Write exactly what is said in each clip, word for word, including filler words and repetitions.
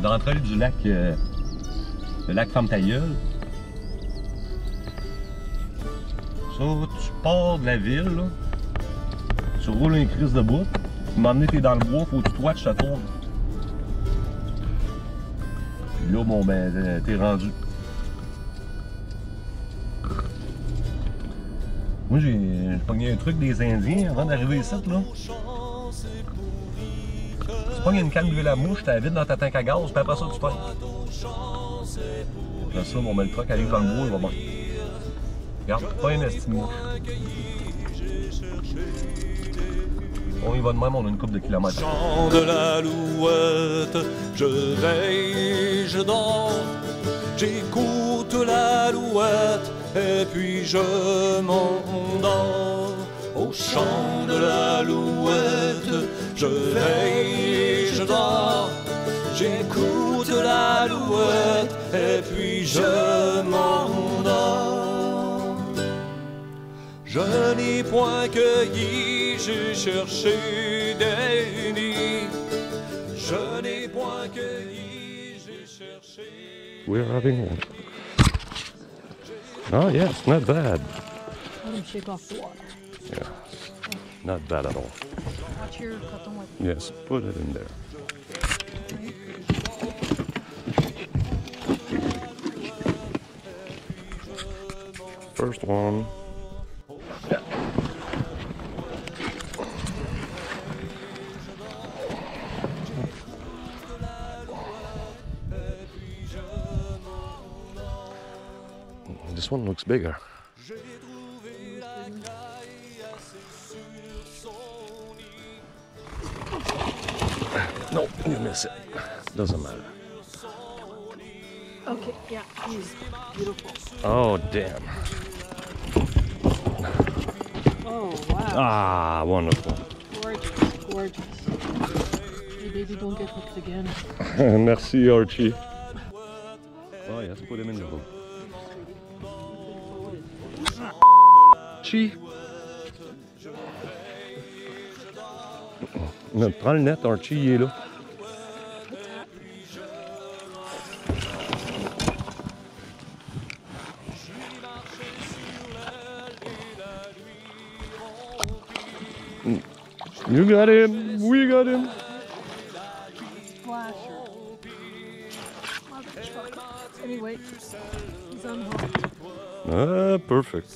d'entrée du lac, euh, le lac Femme-ta-gueule. Ça, tu pars de la ville, là, tu roules une crise de bout, tu m'emmener t'es dans le bois, faut que tu te watches, ça tourne. Puis là, bon, ben, t'es rendu. Moi, j'ai pogné un truc des Indiens avant d'arriver ici, là. Tu pognes une canne d'huile à mouche, tu la vides dans ta tank à gaz, puis après ça, tu pognes. Après ça, bon, ben, le truck arrive dans le bois, il va bien. Regarde, pas un esti de mouche. On y va de même, on a une couple de kilomètres. Chant de l'Alouette, je veille, je dors, j'écoute l'Alouette et puis je m'endors. Au chant de l'Alouette, je veille, je dors, j'écoute l'Alouette et puis je m'endors. Je n'ai point cueilli, j'ai cherché des nids. Je n'ai point cueilli, j'ai cherché. We're having one. Oh yes, not bad. Let him shake off the water. Yeah, not bad at all. Watch your coton with Yes, put it in there. First one. This one looks bigger. No, you miss it. Doesn't matter. Okay, yeah, he's beautiful. Oh, damn. Oh, wow. Ah, wonderful. Gorgeous, gorgeous. Hey, baby, don't get hooked again. Merci, Archie. Oh, yes, put him in the boat. Archie. Prends le net, Archie, il est là. You got him, we got him. Splasher. Anyway, he's unhooked. Ah, perfect.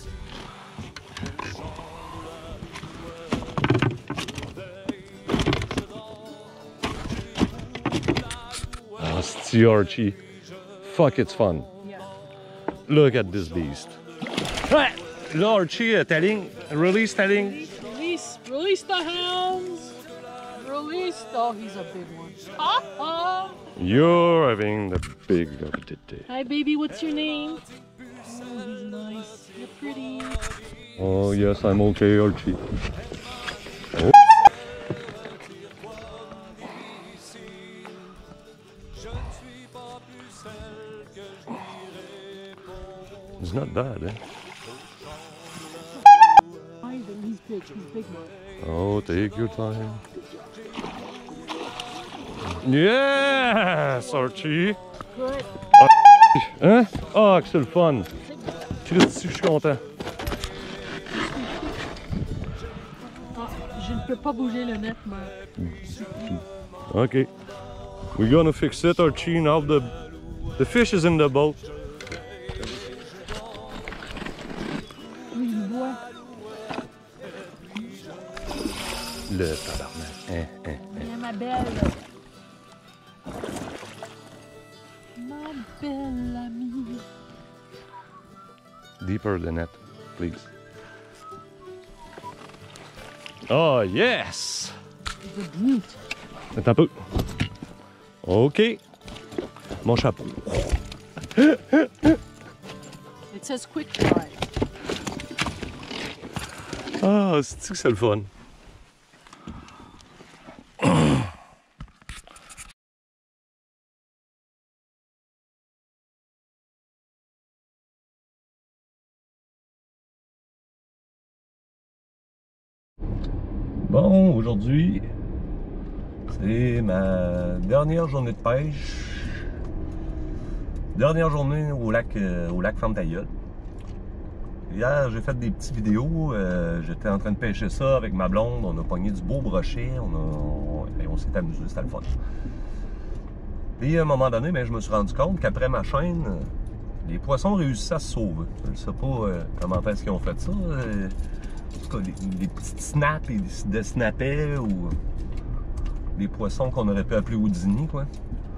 Ah, c'est Archie. Fuck, it's fun. Yeah. Look at this beast. Ah, là, Archie, euh, ta ligne, release ta ligne. Release, release, release the hounds. Release. Oh, he's a big one. Ah, ah. You're having the big of the day. Hi, baby. What's your name? Oh, he's nice. You're pretty. Oh, yes, I'm okay, Archie. Oh. It's not bad, eh? He's big. He's big, man. Oh, take your time. Yes, Archie! Good. Hein? Ah, que c'est le fun! Christy, je suis content. Ah, je ne peux pas bouger le net, mais... Okay. We're gonna fix it, Archie. Now the, the fish is in the boat. Oui, il voit. Le tabarnak. Hein, hein, hein. Viens, ma belle. Ma belle amie. Deeper the net, please. Oh, yes! He's a beaut. Attends un peu. OK. Mon chapeau. It says quick dry. Ah, c'est-tu que c'est le fun? Bon, aujourd'hui, c'est ma dernière journée de pêche Dernière journée au lac, euh, au lac Ferme-ta-Gueule. Hier, j'ai fait des petites vidéos. Euh, J'étais en train de pêcher ça avec ma blonde. On a pogné du beau brochet. On, on, on s'est amusé, c'était le fun. Puis à un moment donné, ben, je me suis rendu compte qu'après ma chaîne, les poissons réussissaient à se sauver. Je ne sais pas euh, comment est-ce qu'ils ont fait ça. Euh, en tout cas, les, les petites snaps, ils se snappaient ou les poissons qu'on aurait pu appeler Houdini, quoi.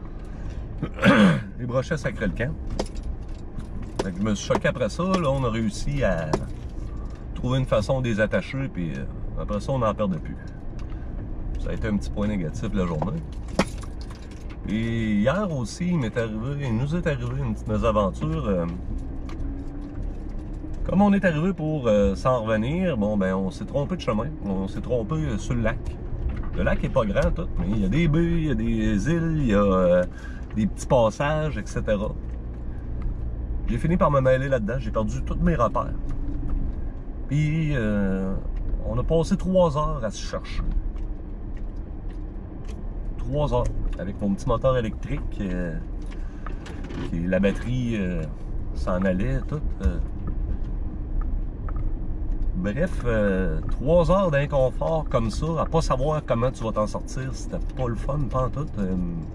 Les brochets sacraient le camp. Fait que je me suis choqué après ça. Là, on a réussi à trouver une façon de les attacher, puis euh, après ça, on n'en perdait plus. Ça a été un petit point négatif de la journée. Et hier aussi, il m'est arrivé, il nous est arrivé une petite mésaventure. Euh, comme on est arrivé pour euh, s'en revenir, bon ben on s'est trompé de chemin. On s'est trompé euh, sur le lac. Le lac est pas grand tout, mais il y a des baies, il y a des îles, il y a euh, des petits passages, et cetera. J'ai fini par me mêler là-dedans, j'ai perdu tous mes repères. Puis euh, on a passé trois heures à se chercher. Trois heures avec mon petit moteur électrique, euh, qui, la batterie euh, s'en allait, tout. Euh. Bref, euh, trois heures d'inconfort comme ça, à pas savoir comment tu vas t'en sortir, c'était pas le fun, pas en tout. Euh,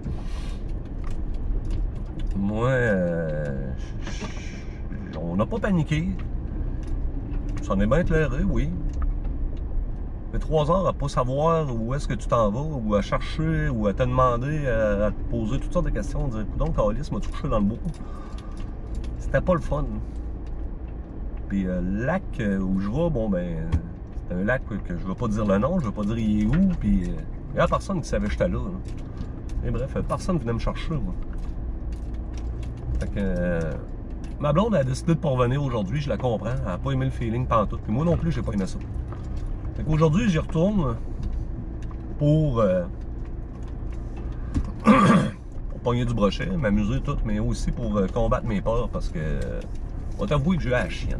moi, euh, on n'a pas paniqué. Ça en est bien éclairé, oui. Mais trois heures à pas savoir où est-ce que tu t'en vas, ou à chercher, ou à te demander, à, à te poser toutes sortes de questions, dire « Donc, Alice m'a touché dans le bout. » C'était pas le fun. Puis euh, le lac où je vais, bon ben, c'est un lac que je veux pas dire le nom, je veux pas dire il est où, puis il y a personne qui savait que j'étais là, là. Et bref, personne venait me chercher, moi. Fait que euh, ma blonde a décidé de pas revenir aujourd'hui, je la comprends, elle a pas aimé le feeling pantoute, puis moi non plus j'ai pas aimé ça. Fait qu'aujourd'hui j'y retourne pour, euh, pour pogner du brochet, m'amuser tout, mais aussi pour euh, combattre mes peurs parce que euh, on va t'avouer que j'ai eu à la chienne.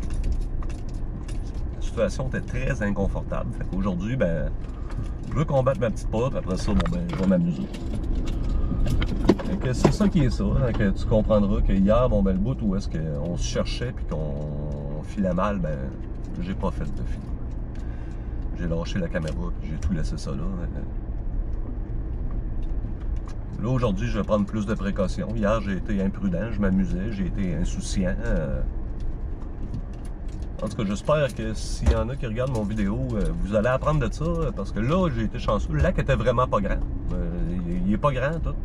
La situation était très inconfortable. Fait qu'aujourd'hui, ben, je veux combattre ma petite peur, puis après ça, bon ben, je vais m'amuser. Fait que c'est ça qui est ça, hein, que tu comprendras que hier, bon ben, le bout où est-ce qu'on se cherchait puis qu'on filait mal, ben, j'ai pas fait de film. J'ai lâché la caméra, puis j'ai tout laissé ça là. Là, aujourd'hui, je vais prendre plus de précautions. Hier, j'ai été imprudent, je m'amusais, j'ai été insouciant. En tout cas, j'espère que s'il y en a qui regardent mon vidéo, vous allez apprendre de ça, parce que là, j'ai été chanceux. Le lac était vraiment pas grand. Il est pas grand, tout.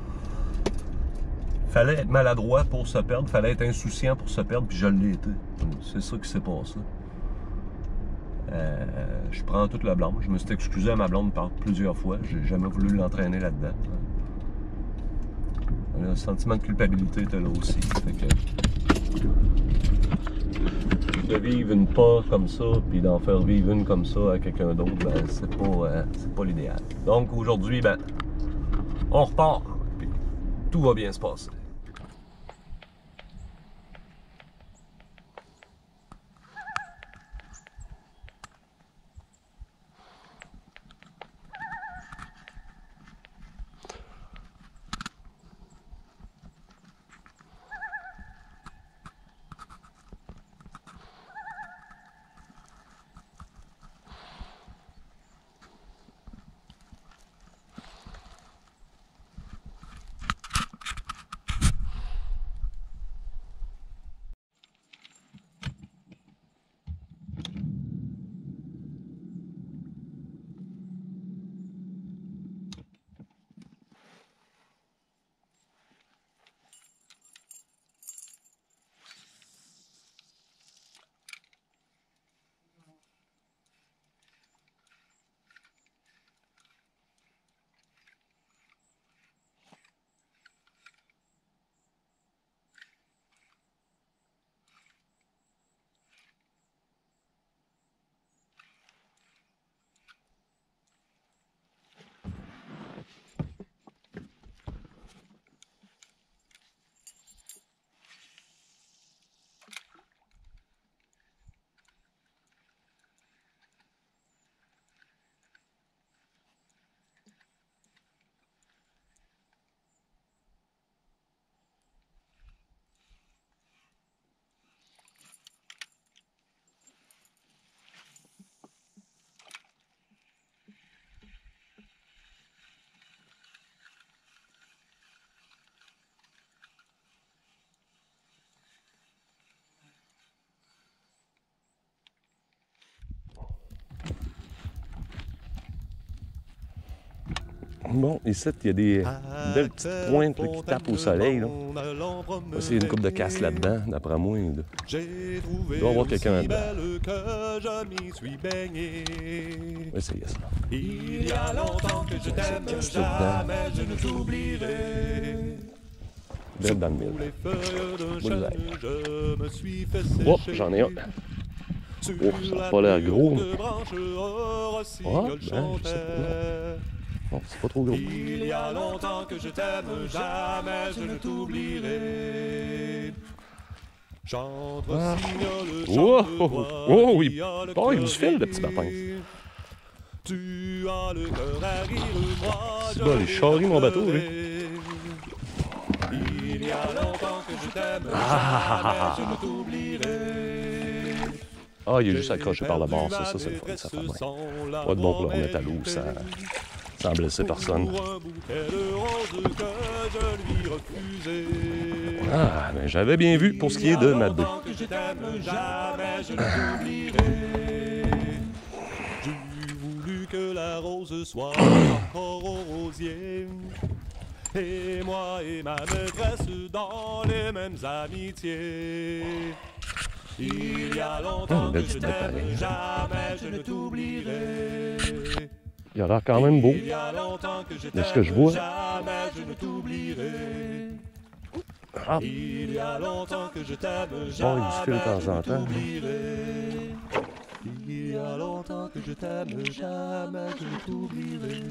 Fallait être maladroit pour se perdre, fallait être insouciant pour se perdre, puis je l'ai été. C'est ça qui s'est passé. Euh, je prends toute la blâme. Je me suis excusé à ma blonde par plusieurs fois. J'ai jamais voulu l'entraîner là-dedans. Le sentiment de culpabilité était là aussi. Fait que de vivre une peur comme ça, puis d'en faire vivre une comme ça à quelqu'un d'autre, ben, c'est pas, euh, c'est pas l'idéal. Donc aujourd'hui, ben, on repart, puis tout va bien se passer. Bon, ici, il y a des belles petites pointes là, qui tapent au soleil. Là. C'est une coupe de casse là-dedans, d'après moi. Là. Il doit y avoir quelqu'un là-dedans. On va essayer ça. Il y a longtemps que je t'aime, jamais je ne t'oublierai. Direct dans le mille. Oh, j'en ai un. Oh, ça n'a pas l'air gros. Ah, ben, je sais pas. Non, c'est pas trop gros. Il y a longtemps que je t'aime, jamais je ne t'oublierai. Chantre, Ah. signole, Oh, chante, oh, toi, oh, oui. qui as le Oh, il cœur nous file, le gai. petit lapin. Tu as le cœur à rire, moi C'est je bon, il charrie mon bateau, lui. Il y a longtemps que je t'aime, Ah. jamais je ne t'oublierai. Ah, il est juste accroché par le bord, ça, ça c'est le fun, ça fait bien. Pas de bon pour le remettre à l'eau sans, sans blesser personne. Ah, mais j'avais bien vu pour ce qui est de ma deux. J'ai voulu que la rose soit encore au rosier. Et moi et ma maîtresse dans les mêmes amitiés. Il y a longtemps Hum, que belle je petite t'aime, bataille. jamais je ne t'oublierai. Il a l'air quand même beau. Il y a longtemps que je De ce que je vois. jamais je ne t'oublierai. Ah, Il y a longtemps que je t'aime, bon, il jamais se file de temps en je ne temps. t'oublierai. Il y a longtemps que je t'aime, jamais je ne t'oublierai.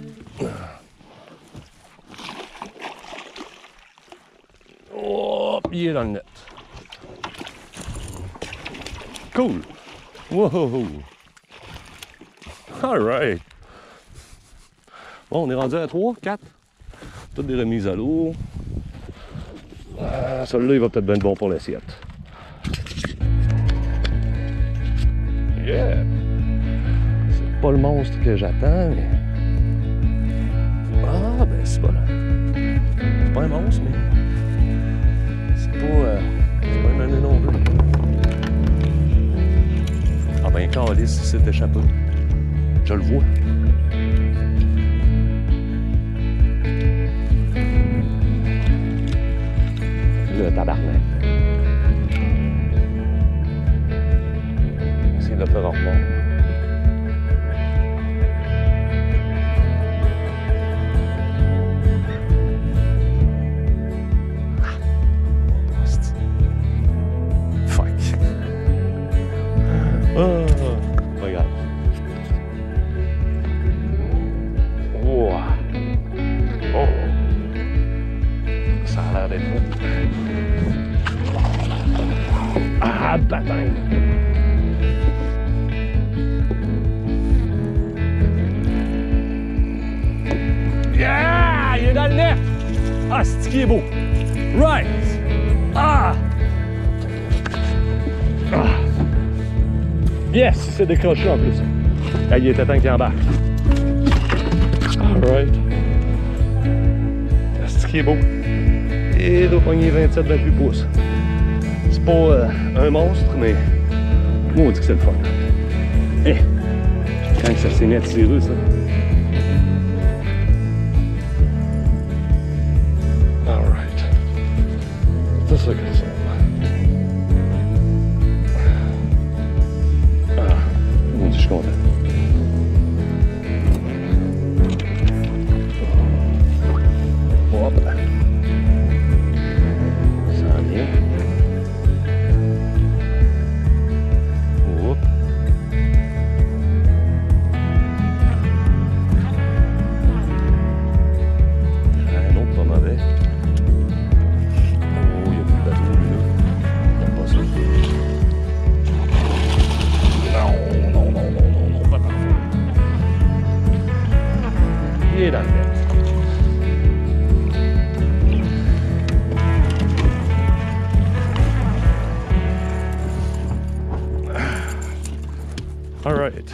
Oh, il est dans le net. Cool. Wow. All right. Bon, on est rendu à trois, quatre. Toutes des remises à l'eau. Euh, Celui-là, il va peut-être bien être bon pour l'assiette. Yeah! C'est pas le monstre que j'attends, mais... Ah, ben c'est pas là. C'est pas un monstre, mais... C'est pas... Euh... C'est pas une année non plus. Ah ben, câlisse, si c'est échappé. Je le vois. Le tabarnak. C'est de le faire en remonte. Fuck. Ah, regarde. Oh. Oh. Ça a l'air d'être fou. Ah, bataille! Yeah! Il est dans le net! Ah, c'est qui est beau! Right! Ah! Ah! Yes! C'est décroché en plus. Ah, il était temps qu'il embarque. Alright. C'est qui est beau. Et il doit pogner vingt-sept vingt-huit pouces. C'est pas euh, un monstre, mais moi on dit que c'est le fun. Eh! Quand ça s'est mis à tirer, ça. Alright. C'est ça que ça. Ah, mon Dieu, je suis content. Hop là. Ça va bien. Hop. Un autre pas mauvais. Oh, il y a plus de bateau, lui, là. J'aime pas ça. Non, non, non, non, non, non, pas parfait. Il est dans le net. All right.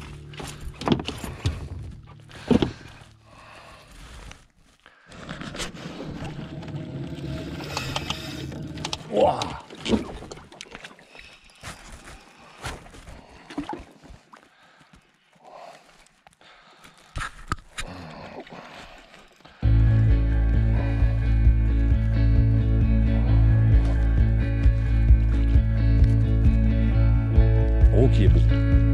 Wow. Oh, qui est beau.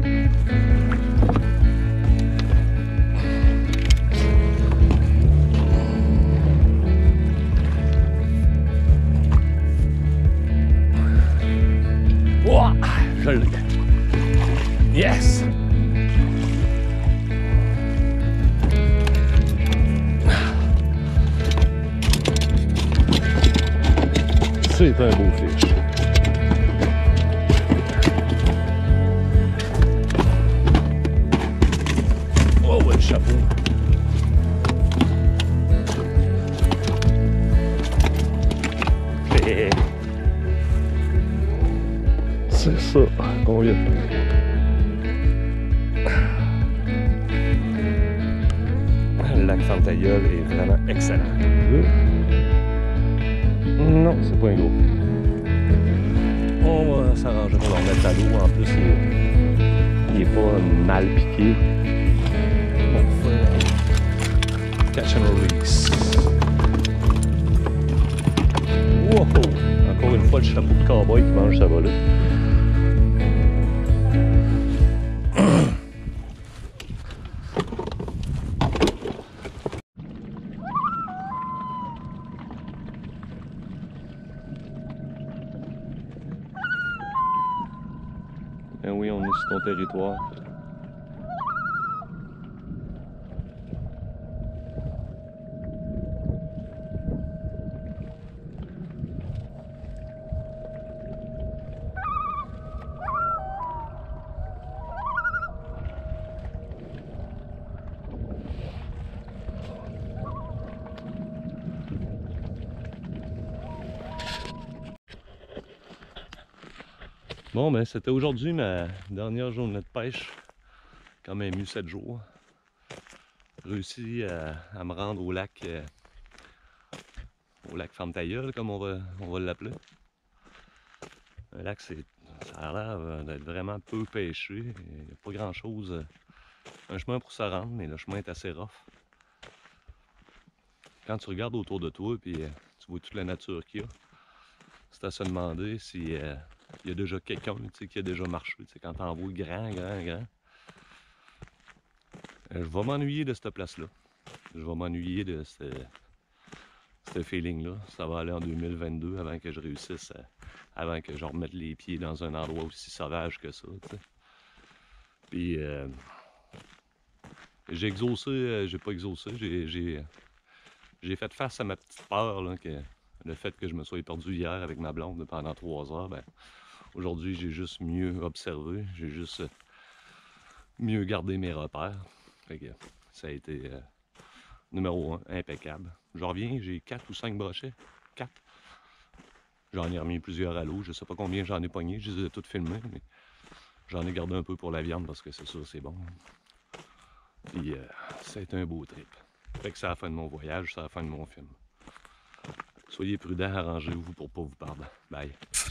Ouah, je l'ai. Yes! C'est un beau fish. Oh ouais, le chapeau. Et... c'est ça qu'on vient de faire. Le lac Fantailleul est vraiment excellent. Non, c'est pas un gros. On va s'arranger pour leur mettre à l'eau. En plus, il est, il est pas mal piqué. On fait catch and release. Wow! Encore une fois, le chapeau de cowboy qui mange sa volée. Ben oui, on est sur ton territoire. Bon, ben c'était aujourd'hui ma dernière journée de pêche. Quand même eu sept jours. Réussi à, à me rendre au lac, euh, au lac Fantailleul, comme on va, on va l'appeler. Un lac, c'est, ça a l'air d'être vraiment peu pêché. Il n'y a pas grand chose. Un chemin pour se rendre, mais le chemin est assez rough. Quand tu regardes autour de toi, puis euh, tu vois toute la nature qu'il y a, c'est à se demander si euh, il y a déjà quelqu'un qui a déjà marché. Quand tu en vois grand, grand, grand. Euh, je vais m'ennuyer de cette place-là. Je vais m'ennuyer de ce, ce feeling-là. Ça va aller en deux mille vingt-deux avant que je réussisse, à, avant que je remette les pieds dans un endroit aussi sauvage que ça. T'sais. Puis euh, j'ai exaucé, euh, j'ai pas exaucé, j'ai j'ai fait face à ma petite peur, là, que le fait que je me sois perdu hier avec ma blonde pendant trois heures, ben, aujourd'hui j'ai juste mieux observé, j'ai juste mieux gardé mes repères. Fait que ça a été euh, numéro un, impeccable. Je reviens, j'ai quatre ou cinq brochets. quatre. J'en ai remis plusieurs à l'eau. Je sais pas combien j'en ai pogné, je les ai toutes filmées, mais j'en ai gardé un peu pour la viande parce que c'est sûr c'est bon. Puis euh, ça a été un beau trip. Fait que c'est la fin de mon voyage, c'est la fin de mon film. Soyez prudents, arrangez-vous pour pas vous perdre. Bye.